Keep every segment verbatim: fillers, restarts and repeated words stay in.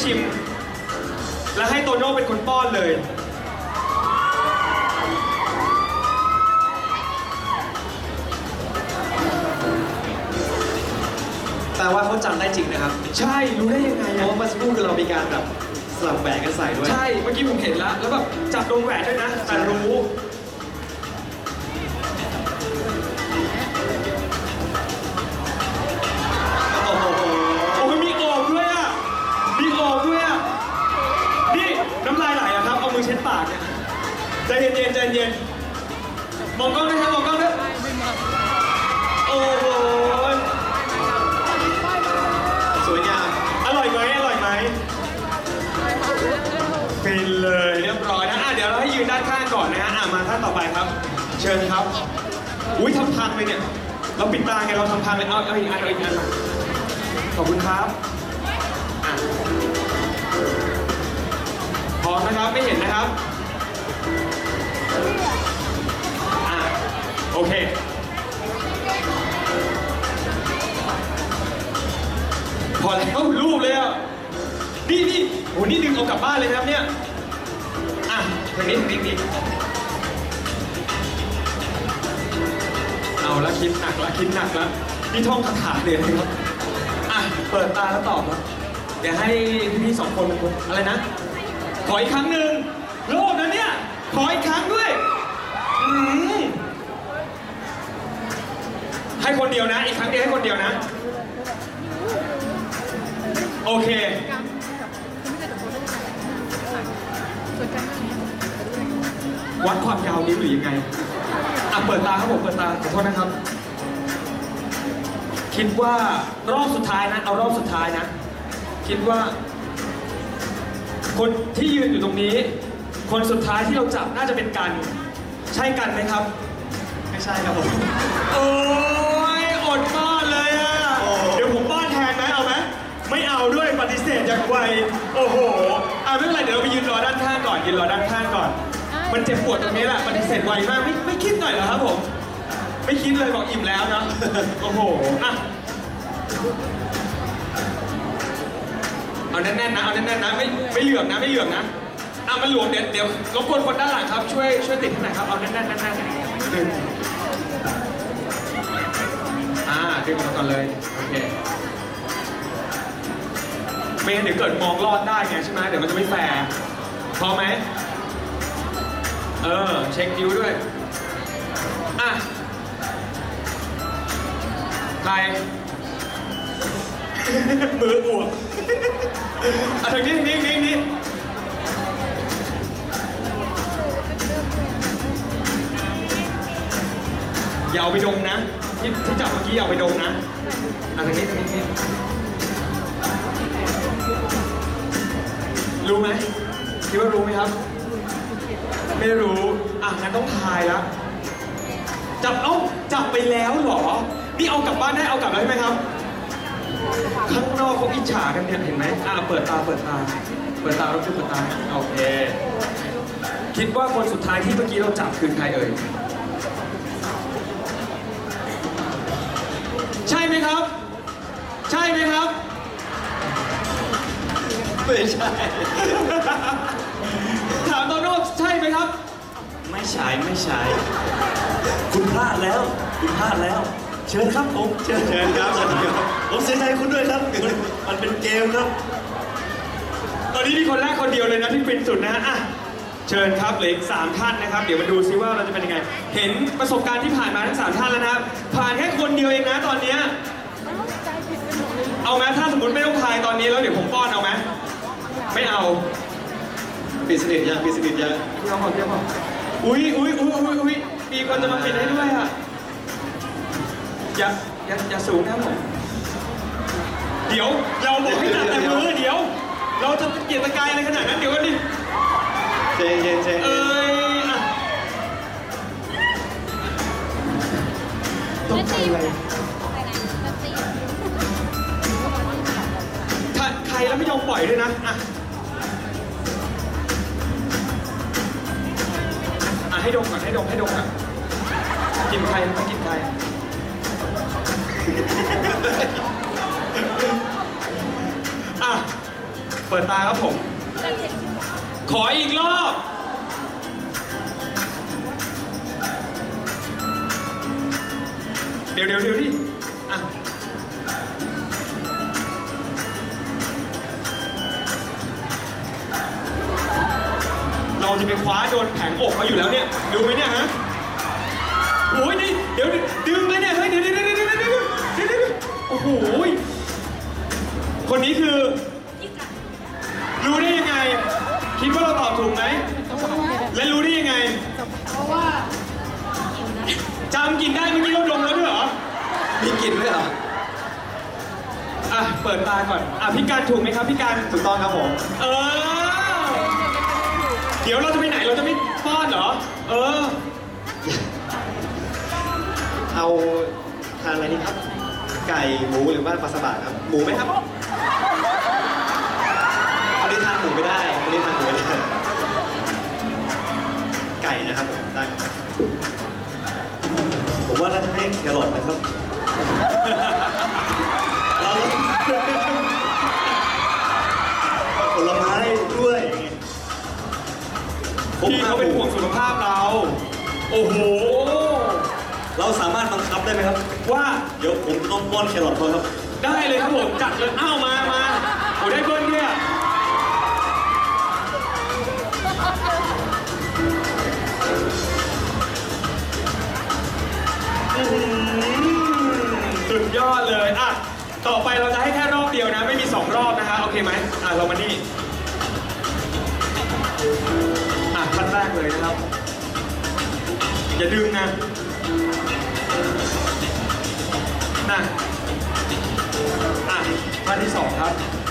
ชิมและให้โตโน่เป็นคนป้อนเลยแต่ว่าเขาจำได้จริงนะครับใช่รู้ได้ยังไงเพราะว่าเมื่อสักครู่คือเรามีการแบบสลับแหวนกันใส่ด้วยใช่เมื่อกี้ผมเห็นแล้วแล้วแบบจับโดนแหวนด้วยนะแต่รู้โอ้โหโอ้ยมีโอบด้วยอ่ะมีโอบด้วยอ่ะนี่น้ำลายไหลอะครับเอามือเช็ดปากเนี่ยใจเย็นๆใจเย็นมองกล้องด้วยครับมองกล้องด้วยโอ้โหสวยงามอร่อยไหมอร่อยไหมเป็นเลยเรียบร้อยนะอ่ะเดี๋ยวเราให้ยืนด้านข้างก่อนนะฮะอ่ะมาท่านต่อไปครับเชิญครับอุ้ยทำพังเลยเนี่ยเราปิดตาไงเราทำพังเลยเอาเอาอีกอันเอาอีกอันมาขอบคุณครับอ่ะพร้อมนะครับไม่เห็นนะครับอ่ะโอเคพอแล้วรูปเลยอ่ะนี่นี่โหนี่ดึงเอากลับบ้านเลยนะครับเนี่ยอ่ะทางนี้ทางนี้นี่เอาละคิดหนักละคิดหนักละนี่ท่องคาถาเลยนะครับอ่ะเปิดตาแล้วตอบนะเดี๋ยวให้พี่ๆสองคนเป็นคนอะไรนะขออีกครั้งหนึ่งโลภนะเนี่ยขออีกครั้งด้วยอืมให้คนเดียวนะอีกครั้งเดียวให้คนเดียวนะโอเควัดความยาวนิ้วหรือยังไงอ่ะเปิดตาครับผมเปิดตาขอโทษนะครับคิดว่ารอบสุดท้ายนะเอารอบสุดท้ายนะคิดว่าคนที่ยืนอยู่ตรงนี้คนสุดท้ายที่เราจับน่าจะเป็นกันใช่กันไหมครับไม่ใช่ครับผมโอ้ยอดป้อนเลยอ่ะเดี๋ยวผมป้อนแทนไหมเอาไหมไม่เอาด้วยปฏิเสธอย่างไวโอ้โหอ่ะไม่เป็นไรเดี๋ยวเราไปยืนรอด้านข้างก่อนยืนรอด้านข้างก่อนมันเจ็บปวดตรงนี้แหละปฏิเสธไวมากไม่ไม่คิดหน่อยเหรอครับผมไม่คิดเลยบอกอิ่มแล้วนะโอ้โหอ่ะเอาแน่นๆนะเอาแน่นๆนะไม่ไม่เหลื่อมนะไม่เหลื่อมนะอ่ะมันหลวมเดี๋ยวเดี๋ยวรบกวนคนด้านหลังครับช่วยช่วยติดให้หน่อยครับเอาแน่นๆแน่นๆดึงอ่าดึงมาก่อนเลยโอเคไม่งั้นเดี๋ยวเกิดมองรอดได้ไงใช่ไหมเดี๋ยวมันจะไม่แฟร์พร้อมไหมเออเช็คคิ้วด้วยอ่ะใคร มืออวบอ่ะทางนี้ทางนี้ทางนี้อย่าเอาไปดมนะที่ที่จับเมื่อกี้อย่าเอาไปดมนะอ่ะทางนี้ทางนี้รู้ไหมคิดว่ารู้ไหมครับไม่รู้อ่ะงั้นต้องทายแล้วจับเอ้าจับไปแล้วเหรอนี่เอากลับบ้านได้เอากลับแล้วใช่ไหมครับข้างนอกเขาอิจฉากันเนี่ยเห็นไหมอ่ะเปิดตาเปิดตาเปิดตาเราคือเปิดตาโอเคคิดว่าคนสุดท้ายที่เมื่อกี้เราจับคือใครเอ่ยใช่ไหมครับใช่ไหมครับไม่ใช่ถามโตโน่ใช่ไหมครับไม่ใช่ไม่ใช่คุณพลาดแล้วคุณพลาดแล้วเชิญครับผมเชิญเชิญครับผมเสียใจคุณด้วยครับมันเป็นเกมครับตอนนี้มีคนแรกคนเดียวเลยนะที่เป็นสุดนะฮะอ่ะเชิญครับเหลืออีกสามท่านนะครับเดี๋ยวมาดูซิว่าเราจะเป็นยังไงเห็นประสบการณ์ที่ผ่านมาทั้งสามท่านแล้วนะครับผ่านแค่คนเดียวเองนะตอนนี้เอาไหมถ้าสมมติไม่ต้องทายตอนนี้แล้วเดี๋ยวผมป้อนเอาไหมไม่เอาปิดสนิทยังปิดสนิทยังเที่ยวก่อนเที่ยวก่อนอุ้ยอุ้ยอุ้ยอุ้ยอุ้ยมีคนจะมาปิดให้ด้วยอ่ะอย่าอย่าอย่าสูงนะผมเดี๋ยวเราบอกให้จับแต่มือเดี๋ยวเราจะเกียรติกายอะไรขนาดนั้นเดี๋ยวกันดิเจนเจนเจนเอ้ยอ่ะต้องใจอะไรถ้าใครแล้วไม่ยอมปล่อยด้วยนะอ่ะอ่ะให้ดมก่อนให้ดมให้ดมก่อนกินใครไม่กินใครอ่ะเปิดปิดตาครับผม ขออีกรอบ เดี๋ยวเดี๋ยวเดี๋ยวดิอ่ะเราจะไปคว้าโดนแผงอกเขาอยู่แล้วเนี่ย ดูไหมเนี่ยฮะโอ้ยนี่เดี๋ยวดึงเลยเนี่ย เฮ้ย เดี๋ยวเดี๋ยวเดี๋ยวเดี๋ยวเดี๋ยวเดี๋ยวเดี๋ยวโอ้โห คนนี้คือ รู้ได้ยังไง คิดว่าเราตอบถูกไหม และรู้ได้ยังไงเพราะว่าจำกินได้เมื่อกี้เราดมแล้วด้วยเหรอมีกลิ่นด้วยเหรออ่ะ เปิดตาก่อน อ่ะพี่การถูกไหมครับพี่การถูกต้องครับผมเออ เดี๋ยวเราจะไปไหนเราจะไม่ป้อนเหรอ เออเอาทานอะไรดีครับ ไก่หมูหรือว่าปลาสบะครับ หมูไหมครับวันนี้ทานหมูไม่ได้วันนี้ทานหมูไม่ได้ไก่นะครับผมได้ครับผมว่าน่าจะให้แครอทนะครับเราผลไม้ด้วยพี่เขาเป็นห่วงสุขภาพเรา โอ้โหเราสามารถบังคับได้ไหมครับว่าเดี๋ยวผมต้องป้อนแครอทเขาครับได้เลยครับผม จัดเลย อ้าวมามาโอ้ได้เบิ้ลเนี่ยอื้อหือสุดยอดเลย อ่ะ ต่อไปเราจะให้แค่รอบเดียวนะ ไม่มีสองรอบนะฮะ โอเคไหม อ่ะ เรามานี่ อ่ะขั้นแรกเลยนะครับ อย่าดึงนะนะอ่ะท่านที่สองครับ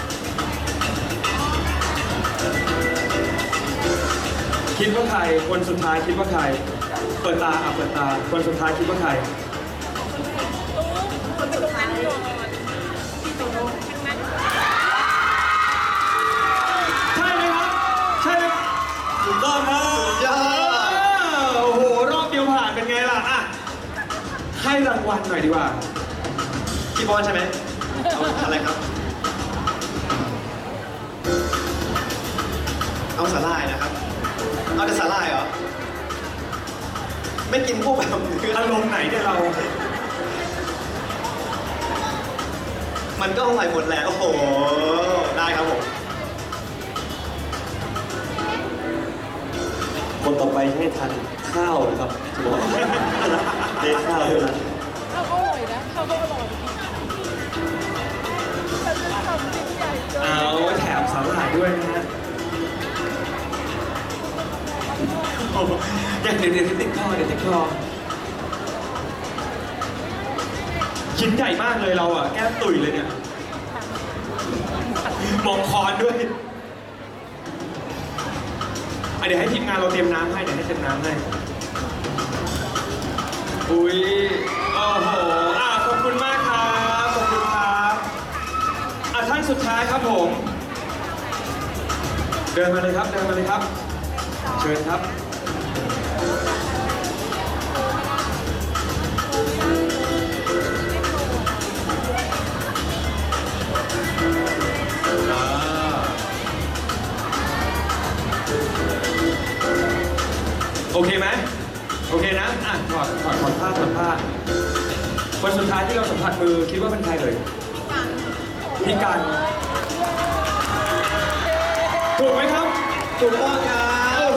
คิดว่าใคร คนสุดท้ายคิดว่าใคร เปิดตาอ่ะเปิดตา คนสุดท้ายคิดว่าใครคนสุดท้ายพี่โตโน่ใช่ไหมครับ ใช่ไหมถูกต้องครับยอดโอ้โห รอบเดียวผ่านเป็นไงล่ะ อ่ะ ให้รางวัลหน่อยดีกว่าพี่บอลใช่ไหมเอาอะไรครับ เอาสาหร่ายนะครับ เอาแต่สาหร่ายเหรอ ไม่กินพวกแบบคืออารมณ์ไหนเนี่ยเรามันก็อร่อยหมดแหละโอ้โห ได้ครับผมคนต่อไปให้ทานข้าวนะครับจะบอกได้ข้าวด้วยนะข้าวก็อร่อยนะข้าวก็อร่อยแต่จะทำชิ้นใหญ่เกินเอาแถมสาหร่ายด้วยนะฮะโอ้โหเดี๋ยวเดี๋ยวเดี๋ยวติดคอเดี๋ยวติดคอชิ้นใหญ่มากเลยเราอ่ะ แก้มตุ๋ยเลยเนี่ย มองคอนด้วยอ่ะเดี๋ยวให้ทีมงานเราเตรียมน้ำให้ เดี๋ยวให้เตรียมน้ำให้ อุ้ย โอ้โห อ่ะขอบคุณมากครับ ขอบคุณครับ อ่ะท่านสุดท้ายครับผม เดินมาเลยครับ เดินมาเลยครับ เชิญครับ อ่าโอเคไหมโอเคนะ อ่ะถอดถอดถอดผ้าถอดผ้า คนสุดท้ายที่เราสัมผัสมือคิดว่าเป็นใครเลยพี่กันถูกไหมครับถูกต้องครัโอ้บโห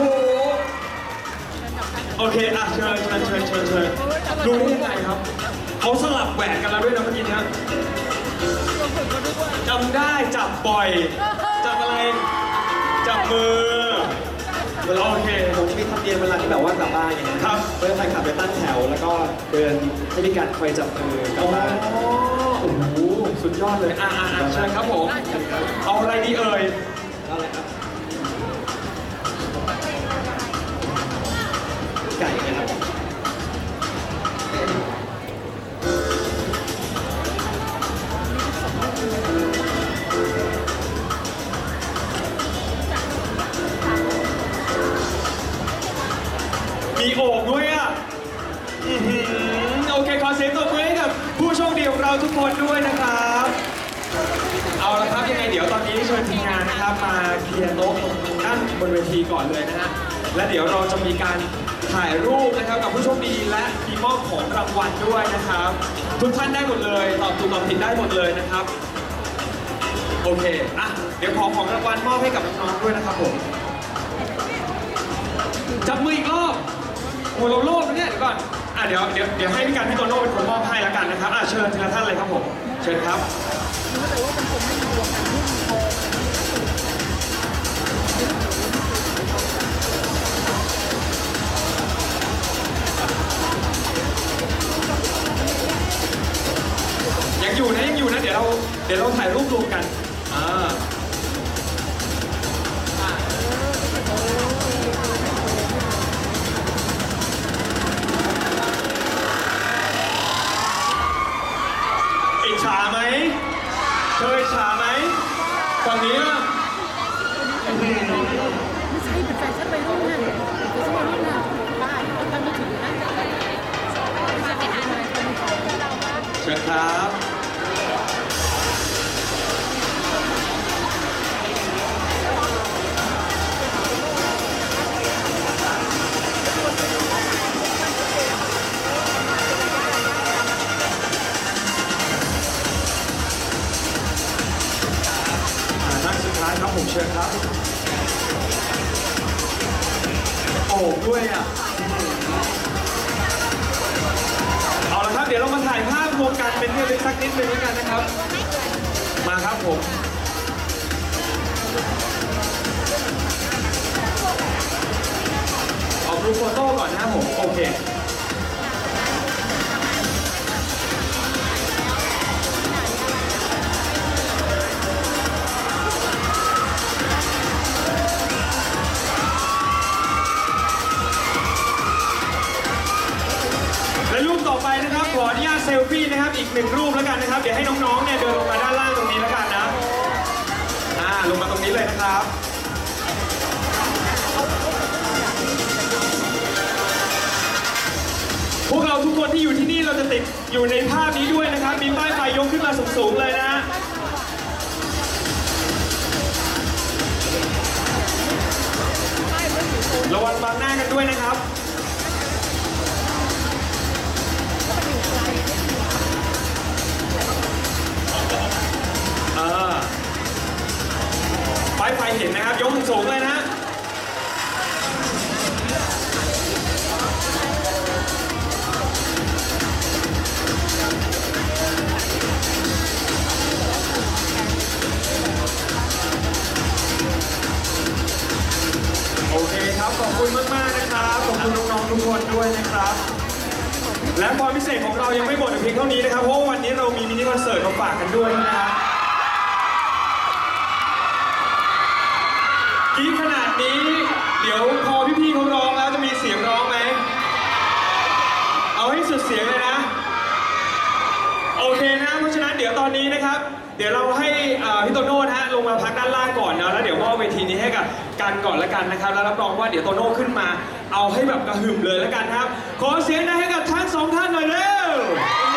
โอเค อ่ะ เชิญเชิญเชิญเชิญเชิญดูได้ยังไงครับ เขาสลับแหวนกันแล้วด้วยนะเมื่อกี้เนี้ยจำได้จับบ่อย จับอะไร จับมือ โอเคผมจะมีทำเนียมเวลาที่แบบว่ากลับบ้านอย่างเงี้ยครับเพื่อนใครขับไปตั้งแถว แล้วก็เดินให้มีการคอยจับมือกลับบ้านโอ้โห สุดยอดเลย อ่าอ่าเชิญครับผม เอาอะไรดีเอ่ยเอาอะไรครับ ไก่นะครับมีโอบด้วยอ่ะอื้อหือโอเค ขอเสียงตบมือให้กับผู้โชคดีของเราทุกคนด้วยนะครับเอาละครับยังไงเดี๋ยวตอนนี้เชิญทีมงานนะครับมาเคลียร์โต๊ะตรงด้านบนเวทีก่อนเลยนะฮะและเดี๋ยวเราจะมีการถ่ายรูปนะครับกับผู้โชคดีและมีมอบของรางวัลด้วยนะครับ ทุกท่านได้หมดเลยตอบถูกตอบผิดได้หมดเลยนะครับโอเคอ่ะเดี๋ยวขอของรางวัลมอบให้กับน้องๆด้วยนะครับผมจับมืออีกรอบโอ้เราโลภนะเนี่ยเดี๋ยวก่อนอ่ะเดี๋ยวเดี๋ยวเดี๋ยวให้พี่การพี่โตโน่เป็นคนมอบให้แล้วกันนะครับอ่ะเชิญทีละท่านเลยครับผมเชิญครับรู้แต่ว่าเป็นคนไม่มีดวงการที่มีทองยังอยู่นะยังอยู่นะเดี๋ยวเราเดี๋ยวเราถ่ายรูปรวมกันอ่าอิจฉาไหมเธออิจฉาไหมฝั่งนี้ล่ะไม่ใช่เป็นแฟชั่นวัยรุ่นน่ะเป็นแฟชั่นวัยรุ่นน่ะบ้าทำไม่ถึงนะไม่ใช่เป็นอะไรคนมีของเราบ้างเชิญครับอ่านั่งสุดท้ายครับผมเชิญครับ โอ้ด้วยอ่ะ เอาละครับเดี๋ยวเรามาถ่ายภาพรวมกันเป็นที่ระลึกสักนิดนึงแล้วกันนะครับ มาครับผมเอารูปโฟโต้ก่อนนะครับผมโอเคและรูปต่อไปนะครับขออนุญาตเซลฟี่นะครับอีกหนึ่งรูปแล้วกันนะครับเดี๋ยวให้น้องๆเนี่ยเดินลงมาด้านล่างตรงนี้แล้วกันนะอ่าลงมาตรงนี้เลยนะครับพวกเราทุกคนที่อยู่ที่นี่เราจะติดอยู่ในภาพนี้ด้วยนะครับมีป้ายไฟยกขึ้นมาสูงๆเลยนะระวังบังหน้ากันด้วยนะครับเออป้ายไฟเห็นนะครับยกสูงๆเลยนะโอเคครับขอบคุณมากๆนะครับขอบคุณน้องๆทุกคนด้วยนะครับและความพิเศษของเรายังไม่หมดเพียงเท่านี้นะครับเพราะวันนี้เรามีมินิคอนเสิร์ตมาฝากกันด้วยนะครับกรี๊ดขนาดนี้เดี๋ยวพอพี่ๆเขาร้องแล้วจะมีเสียงร้องไหมเอาให้สุดเสียงเลยนะโอเคนะเพราะฉะนั้นเดี๋ยวตอนนี้นะครับเดี๋ยวเราให้พี่โตโน่นะฮะลงมาพักด้านล่างก่อนนะแล้วเดี๋ยวมอบเวทีนี้ให้กับกันก่อนละกันนะครับแล้วรับรองว่าเดี๋ยวโตโน่ขึ้นมาเอาให้แบบกระหึ่มเลยละกันครับขอเสียงได้ให้กับทั้งสองท่านหน่อยเร็ว